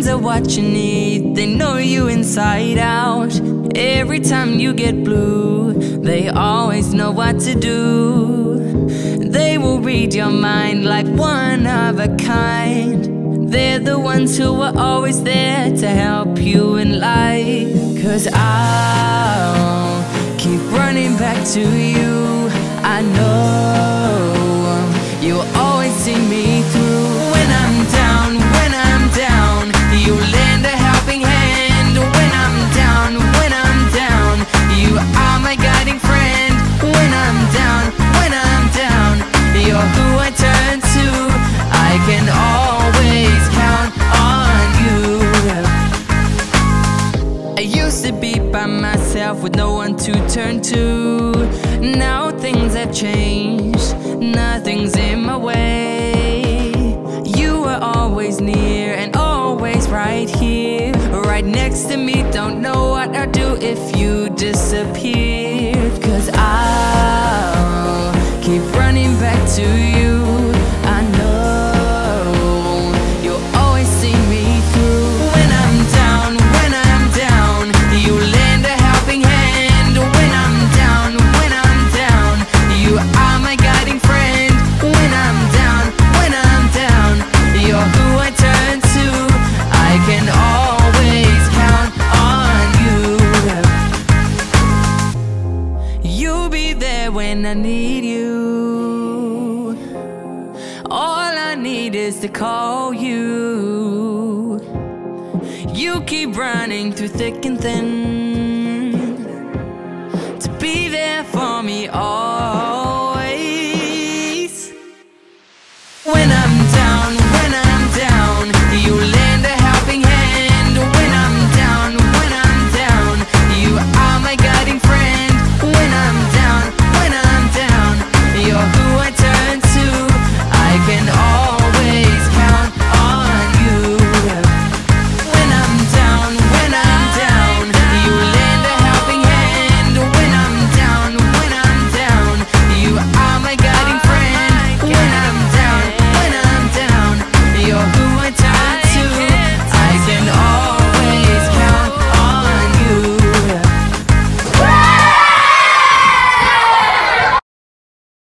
friends are what you need. They know you inside out. Every time you get blue, they always know what to do. They will read your mind like one of a kind. They're the ones who are always there to help you in life. 'Cause I'll keep running back to you. I know you'll always see me through. When I'm down, you lend a helping hand. When I'm down, you are my guiding friend. When I'm down, you're who I turn to. I can always count on you. I used to be by myself with no one to turn to. Now things have changed, nothing's in my way. You are always near and always right here, right next to me. Don't know what I'd do if you disappeared. 'Cause I'll keep running back to you. I know you'll always see me through. When I'm down, you lend a helping hand. When I'm down, you are my guiding friend. When I'm down, you're who I turn to. I can always count on you. You'll be there when I need you. All I need is to call you. You keep running through thick and thin.